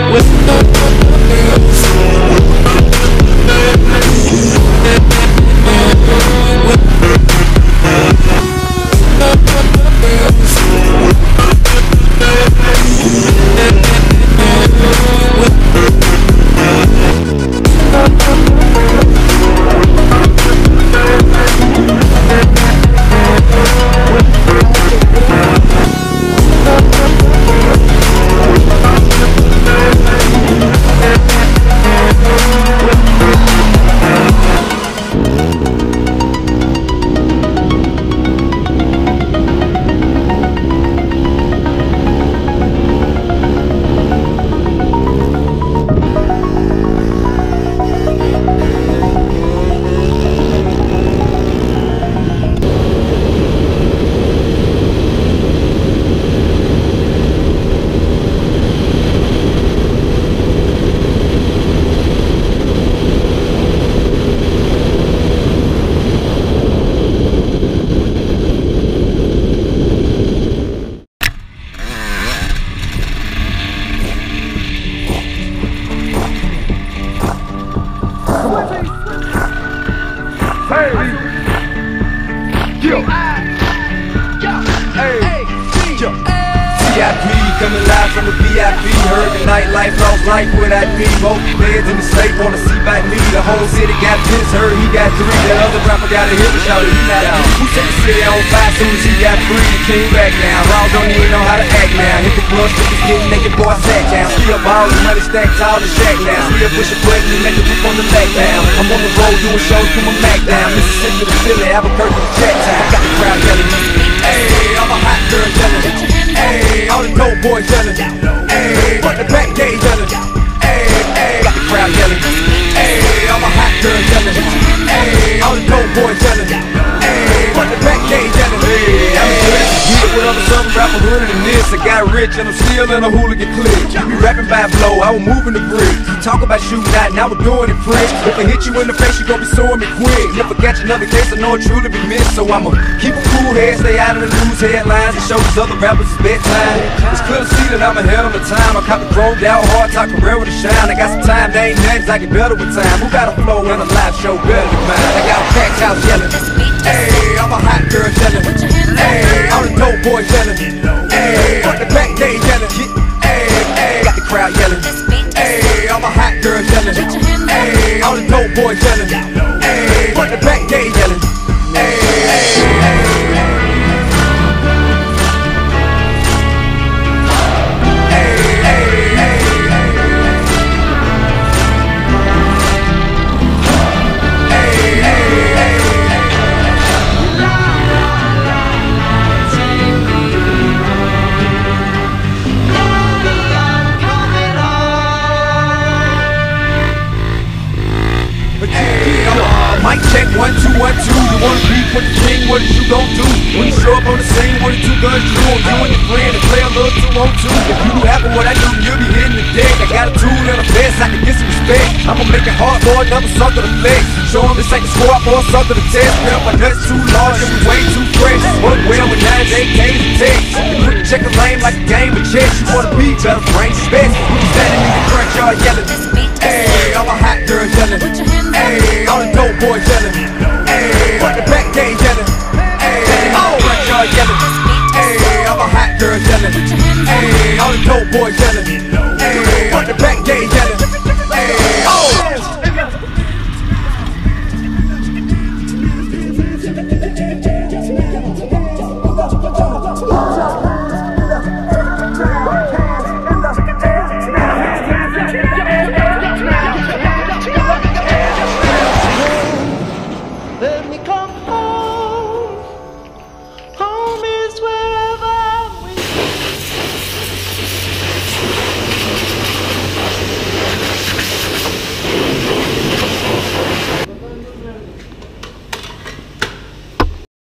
Coming live from the VIP, heard the nightlife, lost life with that me. Both beds in the state wanna see back me. The whole city got this, heard he got three. That other rapper got a hit, but shouted he not out. Who set the city on fire soon as he got free? He came back now, Raw don't even know how to act now. Hit the club, strippers getting naked, boy, sat down. Still ballin', money stacked tall to shack now. Still pushing buttons and make it rip on the back down. I'm on the road doing shows, put my Mac down. Mississippi to Philly, Albuquerque to Jack Town. Got the crowd yelling, hey, I'm a hot girl yelling. Hey, all the dope boys yelling. Hey, but the back gay yelling. Hey, hey, got the crowd yelling. Hey, I'm a hot girl yelling. Hey, all the dope boys yelling. Hey, but the back gay yelling. Hey, I'm good. Yeah, what other southern rapper hooded than this? I got rich and I'm still in a hooligan clique. You be rapping by flow, I was moving the brick. You talk about shooting out, now we're doing it fresh. If I hit you in the face, you gon' be suing me quick. Never catch another case, I know it truly be missed. So I'ma keep a cool head, stay out of the news headlines, and show these other rappers it's bedtime. It's clear to see that I'm ahead of my time. I caught the chromed out, hard talk career with a shine. I got some time, they ain't nothing, I get better with time. Who got a flow and a live show better than mine? I got a packed house yelling. Hey, I'm a hot girl yelling. Hey, all the dope boys yelling. Hey, but the back day yelling. Hey, hey, got the crowd yelling. Hey, I'm a hot girl yelling. Hey, all the dope boys yelling. Hey, but the back day yelling. Hey, hey, hey. Mic check 1 2 1 2. You wanna beef with the king? What did you gon' do? When you show up on the scene, what did 2 guns do? You and your friend and play a little 2 on 2. If you do half of what I do, you'll be hitting the deck. I got a tool and a vest, I can get some respect. I'ma make it hard for another sucker to flex. Show them this ain't the squad for a sucker to test. Pimp, my nuts too large and we way too fresh. Work well with 9s, 8Ks and texts. You quick to check a lane like a game of chess. You wanna be better, bring the best. You standing in the front yard yelling. Hey, I'm a hot girl yelling. Hey, all the dope boys yelling.